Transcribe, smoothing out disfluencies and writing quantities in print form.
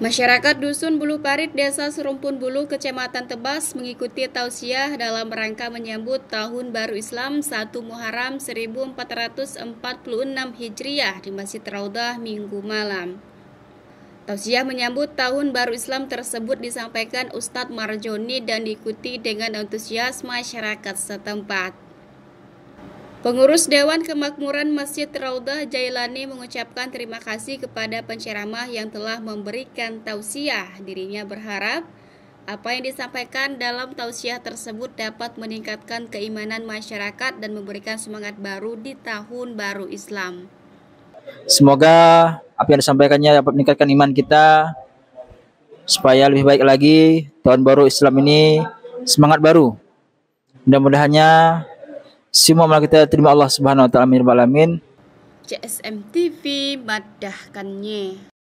Masyarakat Dusun Bulu Parit, Desa Serumpun Bulu, Kecamatan Tebas mengikuti tausiah dalam rangka menyambut Tahun Baru Islam 1 Muharram 1446 Hijriah di Masjid Raudhah Minggu malam. Tausiah menyambut Tahun Baru Islam tersebut disampaikan Ustadz Marjoni dan diikuti dengan antusias masyarakat setempat. Pengurus Dewan Kemakmuran Masjid Raudhah Jailani mengucapkan terima kasih kepada penceramah yang telah memberikan tausiah. Dirinya berharap apa yang disampaikan dalam tausiah tersebut dapat meningkatkan keimanan masyarakat dan memberikan semangat baru di Tahun Baru Islam. Semoga apa yang disampaikannya dapat meningkatkan iman kita supaya lebih baik lagi. Tahun Baru Islam ini semangat baru. Mudah-mudahannya semua amal kita terima Allah Subhanahu wa taala. Amin. CSM TV madahkannya.